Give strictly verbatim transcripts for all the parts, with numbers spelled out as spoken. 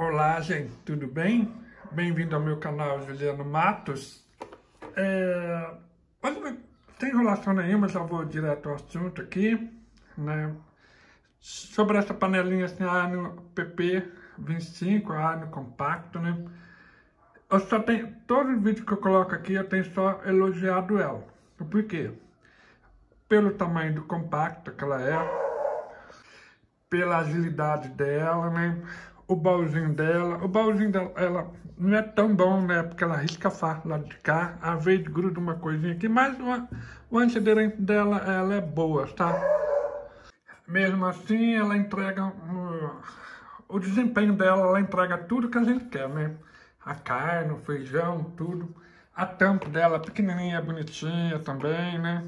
Olá, gente, tudo bem? Bem-vindo ao meu canal Juliano Matos. É... Olha, sem enrolação nenhuma, já vou direto ao assunto aqui, né? Sobre essa panelinha assim, a Arno P P vinte e cinco, a Arno compacto, né? Eu só tenho, todos os vídeos que eu coloco aqui, eu tenho só elogiado ela. Por quê? Pelo tamanho do compacto que ela é, pela agilidade dela, né? O baúzinho dela, o baúzinho dela, ela não é tão bom, né? Porque ela risca fácil lá de cá, às vezes gruda uma coisinha aqui, mas uma, o antiaderente dela, ela é boa, tá? Mesmo assim, ela entrega, um, o desempenho dela, ela entrega tudo que a gente quer, né? A carne, o feijão, tudo. A tampa dela pequenininha, bonitinha também, né?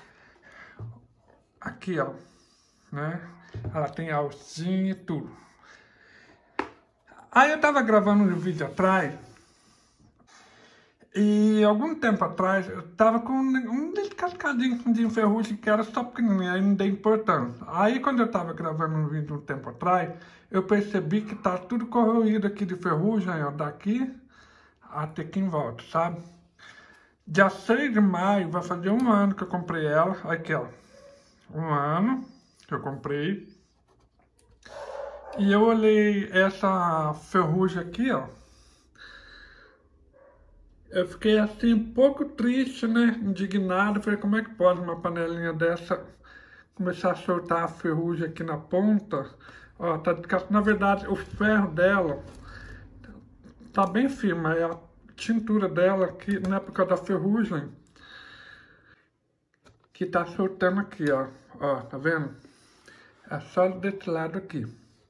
Aqui, ó, né? Ela tem alcinha e tudo. Aí eu tava gravando um vídeo atrás, e algum tempo atrás eu tava com um descascadinho de ferrugem que era só pequenininho, aí não dei importância. Aí quando eu tava gravando um vídeo um tempo atrás, eu percebi que tá tudo corroído aqui de ferrugem, ó, daqui até aqui em volta, sabe? Dia seis de maio, vai fazer um ano que eu comprei ela, aqui ó, um ano que eu comprei. E eu olhei essa ferrugem aqui, ó. Eu fiquei assim um pouco triste, né? Indignado. Falei, como é que pode uma panelinha dessa começar a soltar a ferrugem aqui na ponta? Ó, tá descascado. Na verdade, o ferro dela tá bem firme. É a tintura dela aqui, não é por causa da ferrugem que tá soltando aqui, ó. Ó, tá vendo? É só desse lado aqui.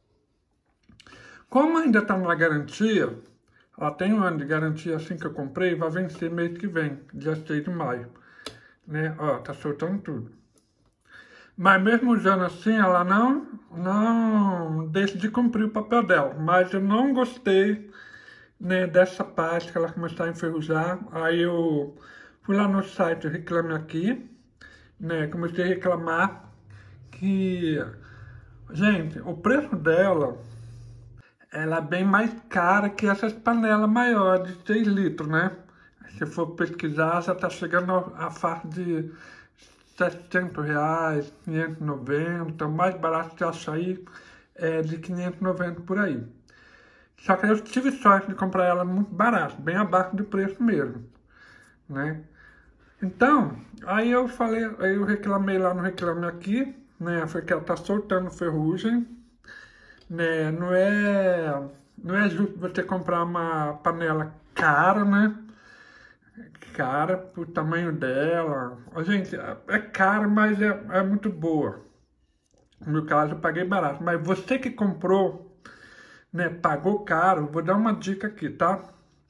Como ainda está na garantia, ela tem um ano de garantia assim que eu comprei, vai vencer mês que vem, dia seis de maio, né? Ó, tá soltando tudo. Mas mesmo usando assim, ela não, não deixa de cumprir o papel dela. Mas eu não gostei, né, dessa parte que ela começou a enferrujar. Aí eu fui lá no site Reclame Aqui, né? Comecei a reclamar que, gente, o preço dela, ela é bem mais cara que essas panelas maiores de seis litros, né? Se for pesquisar, já tá chegando a faixa de setecentos reais, quinhentos e noventa, o mais barato que eu acho aí é de quinhentos e noventa por aí. Só que eu tive sorte de comprar ela muito barato, bem abaixo do preço mesmo, né? Então, aí eu falei, aí eu reclamei lá no Reclame Aqui, né? Foi que ela tá soltando ferrugem, né? Não é, não é justo você comprar uma panela cara, né? Cara pro tamanho dela. Gente, é cara, mas é, é muito boa. No meu caso, eu paguei barato. Mas você que comprou, né, pagou caro, vou dar uma dica aqui, tá?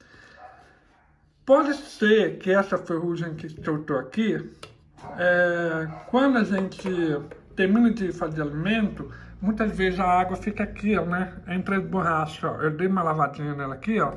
Pode ser que essa ferrugem que soltou aqui, é, quando a gente termina de fazer alimento, muitas vezes a água fica aqui, ó, né? Entre as borrachas, ó. Eu dei uma lavadinha nela aqui, ó.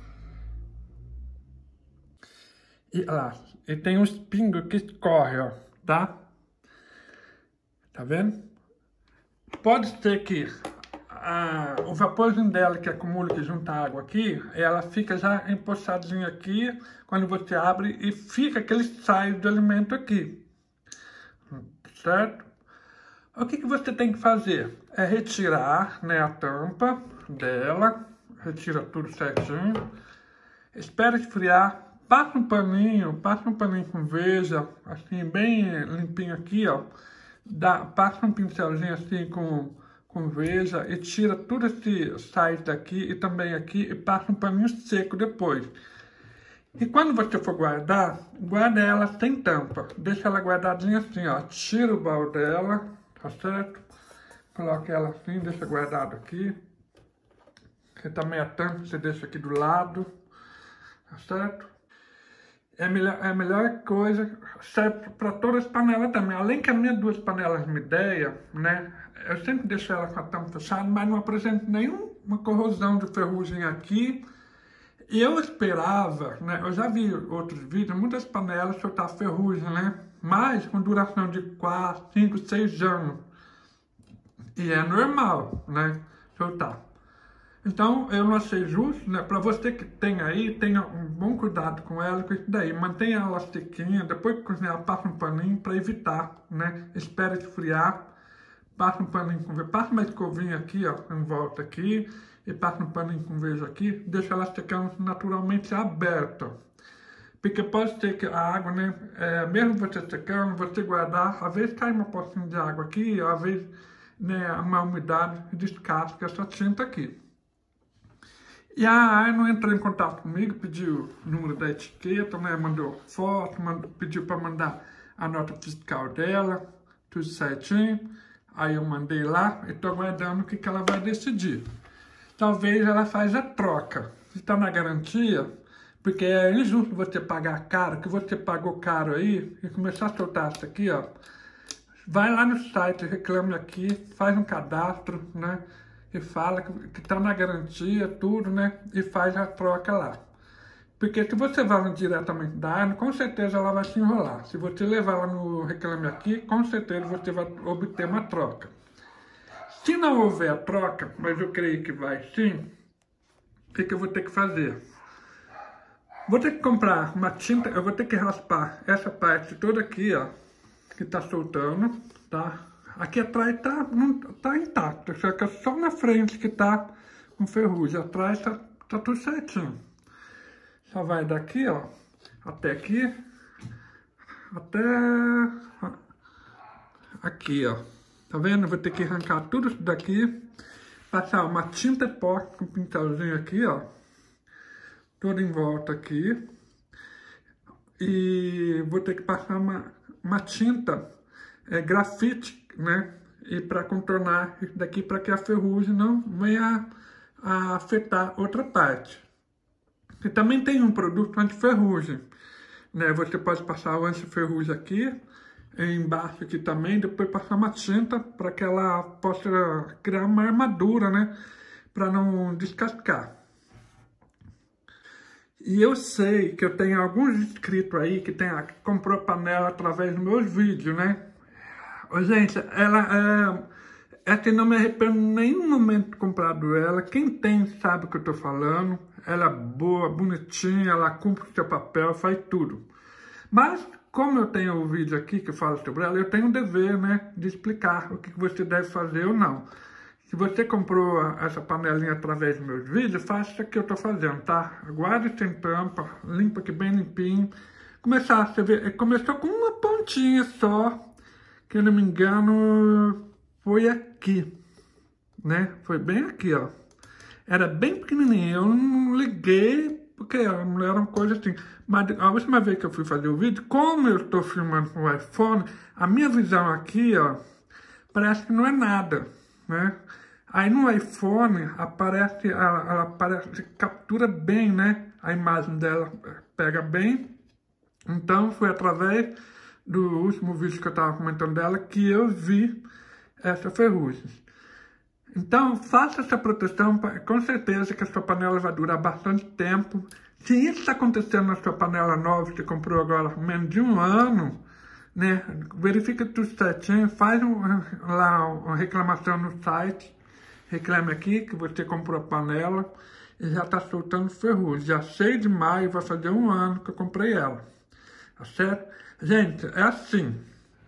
E lá, e tem uns pingos que escorrem, ó, tá? Tá vendo? Pode ser que a, o vaporzinho dela que acumula, que junta água aqui, ela fica já empoçadinha aqui, quando você abre, e fica aquele saio de alimento aqui. Certo? O que que você tem que fazer? É retirar, né, a tampa dela, retira tudo certinho, espera esfriar, passa um paninho, passa um paninho com veja, assim, bem limpinho aqui, ó, dá, passa um pincelzinho assim com, com veja e tira tudo esse sais daqui e também aqui e passa um paninho seco depois. E quando você for guardar, guarda ela sem tampa, deixa ela guardadinha assim, ó, tira o baú dela, tá certo? Coloca ela assim, deixa guardado aqui. Que também a tampa você deixa aqui do lado, tá certo? É a melhor, é a melhor coisa, serve para todas as panelas também. Além que as minhas duas panelas me deem, né? Eu sempre deixo ela com a tampa fechada, mas não apresento nenhuma corrosão de ferrugem aqui. E eu esperava, né? Eu já vi outros vídeos, muitas panelas soltar ferrugem, né? Mas com duração de quatro, cinco, seis anos. E é normal, né? Soltar. Então, eu não achei justo, né? Para você que tem aí, tenha um bom cuidado com ela, com isso daí. Mantenha ela sequinha, depois que cozinhar, passa um paninho para evitar, né? Espera esfriar, passa um paninho com veja, passa uma escovinha aqui, ó, em volta aqui, e passa um paninho com veja aqui, deixa ela secando naturalmente aberta. Porque pode ser que a água, né, é, mesmo você secando, você guardar, às vezes cai uma pocinha de água aqui, às vezes, né, uma umidade descasca essa tinta aqui. E a Arno entrou em contato comigo, pediu o número da etiqueta, né, mandou foto, mandou, pediu para mandar a nota fiscal dela, tudo certinho. Aí eu mandei lá e estou aguardando o que, que ela vai decidir. Talvez ela faça a troca. Se está na garantia, porque é injusto você pagar caro, que você pagou caro aí, e começar a soltar isso aqui, ó. Vai lá no site, reclame aqui, faz um cadastro, né? E fala que está na garantia, tudo, né? E faz a troca lá. Porque se você vai diretamente da Arno, com certeza ela vai se enrolar. Se você levar lá no Reclame Aqui, com certeza você vai obter uma troca. Se não houver a troca, mas eu creio que vai sim, o que, que eu vou ter que fazer? Vou ter que comprar uma tinta, eu vou ter que raspar essa parte toda aqui, ó, que está soltando, tá? Aqui atrás tá, não, tá intacto, só que é só na frente que tá com ferrugem, atrás tá, tá tudo certinho. Só vai daqui, ó, até aqui, até aqui, ó. Tá vendo? Eu vou ter que arrancar tudo isso daqui, passar uma tinta epóxi com um pincelzinho aqui, ó, toda em volta aqui. E vou ter que passar uma, uma tinta é, grafite, né? E para contornar isso daqui, para que a ferrugem não venha a, a afetar outra parte. E também tem um produto anti-ferrugem, né? Você pode passar o anti-ferrugem aqui, embaixo aqui também, depois passar uma tinta para que ela possa criar uma armadura, né? Para não descascar. E eu sei que eu tenho alguns inscritos aí que, tem, que comprou panela através dos meus vídeos, né? Ô, gente, ela é... é que não me arrependo em nenhum momento de comprado ela. Quem tem sabe o que eu tô falando. Ela é boa, bonitinha, ela cumpre o seu papel, faz tudo. Mas, como eu tenho o vídeo aqui que fala sobre ela, eu tenho o dever, né, de explicar o que você deve fazer ou não. Se você comprou essa panelinha através dos meus vídeos, faça o que eu tô fazendo, tá? Guarde sem tampa, limpa aqui bem limpinho. Começar, você vê, começou com uma pontinha só, que eu não me engano, foi aqui, né? Foi bem aqui, ó. Era bem pequenininho, eu não liguei, porque não era uma coisa assim. Mas a última vez que eu fui fazer o vídeo, como eu estou filmando com o iPhone, a minha visão aqui, ó, parece que não é nada, né? Aí no iPhone, aparece, ela, ela aparece, captura bem, né? A imagem dela pega bem. Então, foi através do último vídeo que eu estava comentando dela que eu vi essa ferrugem. Então, faça essa proteção, com certeza que a sua panela vai durar bastante tempo. Se isso está acontecendo na sua panela nova, que você comprou agora menos de um ano, né, verifica tudo certinho, faz um, lá uma reclamação no site, reclame aqui que você comprou a panela e já está soltando ferrugem. Dia seis de maio vai fazer um ano que eu comprei ela, tá certo? Gente, é assim,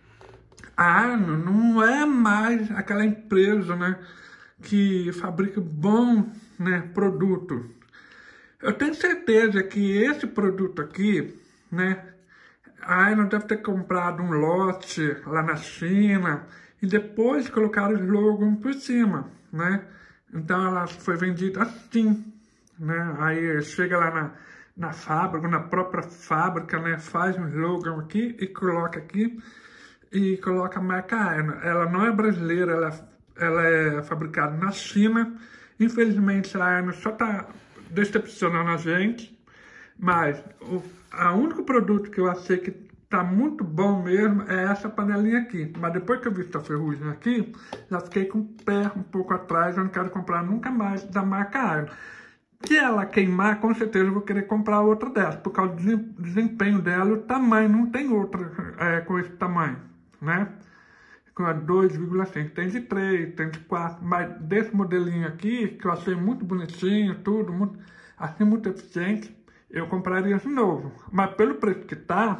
a Arno não é mais aquela empresa, né, que fabrica bom, né, produto. Eu tenho certeza que esse produto aqui, né, a Arno deve ter comprado um lote lá na China e depois colocaram os logos por cima, né? Então ela foi vendida assim, né? Aí chega lá na, na fábrica, na própria fábrica, né, faz um slogan aqui e coloca aqui e coloca a marca Arno. Ela não é brasileira, ela é Ela é fabricada na China. Infelizmente, a Arno só está decepcionando a gente. Mas o a único produto que eu achei que está muito bom mesmo é essa panelinha aqui. Mas depois que eu vi essa ferrugem aqui, já fiquei com o pé um pouco atrás. Eu não quero comprar nunca mais da marca Arno. Se ela queimar, com certeza eu vou querer comprar outra dessa. Por causa do desempenho dela, o tamanho. Não tem outra é, com esse tamanho, né? com a dois vírgula cinco, tem de três, tem de quatro, mas desse modelinho aqui, que eu achei muito bonitinho, tudo, muito, assim, muito eficiente, eu compraria de novo. Mas pelo preço que tá,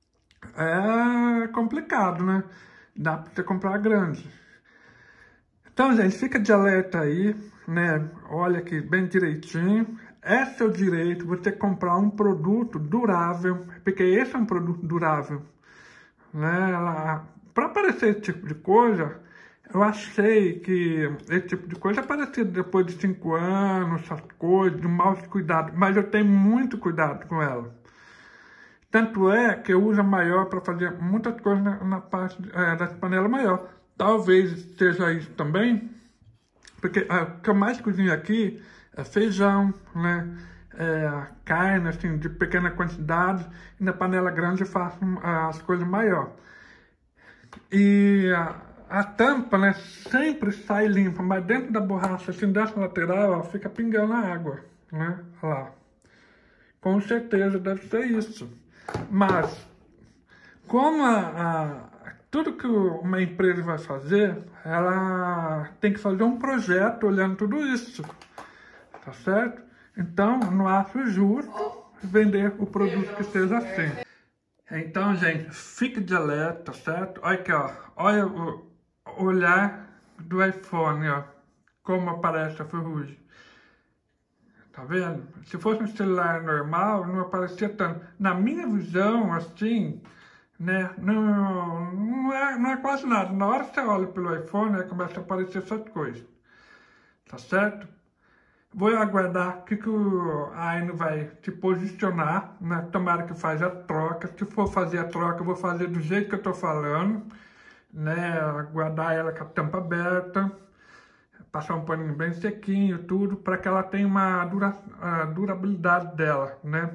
é complicado, né? Dá pra você comprar grande. Então, gente, fica de alerta aí, né? Olha aqui bem direitinho. É seu direito você comprar um produto durável, porque esse é um produto durável, né? Para aparecer esse tipo de coisa, eu achei que esse tipo de coisa aparecia depois de cinco anos, essas coisas, de mau cuidado, mas eu tenho muito cuidado com ela. Tanto é que eu uso a maior para fazer muitas coisas na, na parte é, das panelas maior. Talvez seja isso também, porque é, o que eu mais cozinho aqui é feijão, né? É, carne, assim, de pequena quantidade, e na panela grande eu faço as coisas maiores. E a, a tampa, né, sempre sai limpa, mas dentro da borracha, assim, dessa lateral, ó, fica pingando a água, né? Olha lá. Com certeza deve ser isso. Mas, como a, a, tudo que uma empresa vai fazer, ela tem que fazer um projeto olhando tudo isso, tá certo? Então, não acho justo vender o produto que seja assim. Então, gente, fique de alerta, certo? Olha aqui, ó. Olha o olhar do iPhone, ó. Como aparece a ferrugem. Tá vendo? Se fosse um celular normal, não aparecia tanto. Na minha visão, assim, né? Não, não, é, não é quase nada. Na hora que você olha pelo iPhone, aí começa a aparecer essas coisas. Tá certo? Vou aguardar o que, que a Aino vai se posicionar, né? Tomara que faça a troca. Se for fazer a troca, eu vou fazer do jeito que eu tô falando, né? Aguardar ela com a tampa aberta, passar um paninho bem sequinho, tudo, para que ela tenha uma dura, a durabilidade dela, né?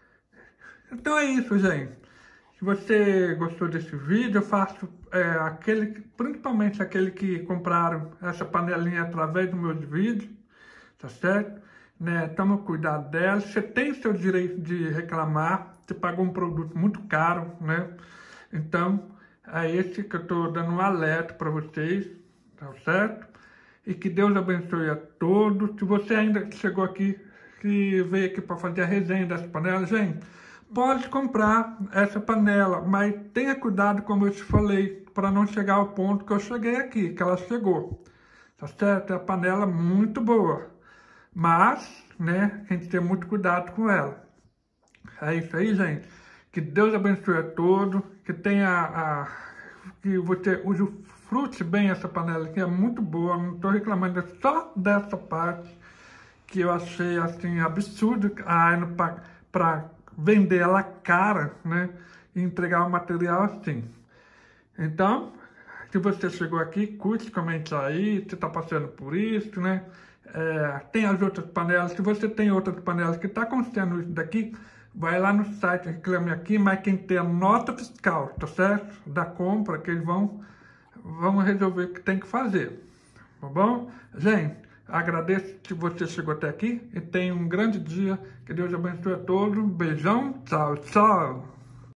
Então é isso, gente. Se você gostou desse vídeo, eu faço é, aquele, principalmente aquele que compraram essa panelinha através dos meus vídeos, tá certo? Né? Toma cuidado dela. Você tem seu direito de reclamar. Você pagou um produto muito caro, né? Então, é esse que eu tô dando um alerta para vocês, tá certo? E que Deus abençoe a todos. Se você ainda chegou aqui, que veio aqui para fazer a resenha dessa panela, gente, pode comprar essa panela, mas tenha cuidado, como eu te falei, para não chegar ao ponto que eu cheguei aqui, que ela chegou, tá certo? É uma panela muito boa. Mas, né, tem que ter muito cuidado com ela. É isso aí, gente. Que Deus abençoe a todos. Que tenha a... que você usufrute bem essa panela aqui. É muito boa. Não estou reclamando só dessa parte. Que eu achei, assim, absurdo a Aino para vender ela cara, né? E entregar o material assim. Então, se você chegou aqui, curte, comente aí. Você está passando por isso, né? É, tem as outras panelas. Se você tem outras panelas que está acontecendo isso daqui, vai lá no site, reclame aqui, mas quem tem a nota fiscal, tá certo? Da compra, que eles vão, vão resolver o que tem que fazer, tá bom? Gente, agradeço que você chegou até aqui e tenha um grande dia. Que Deus abençoe a todos. Um beijão, tchau, tchau.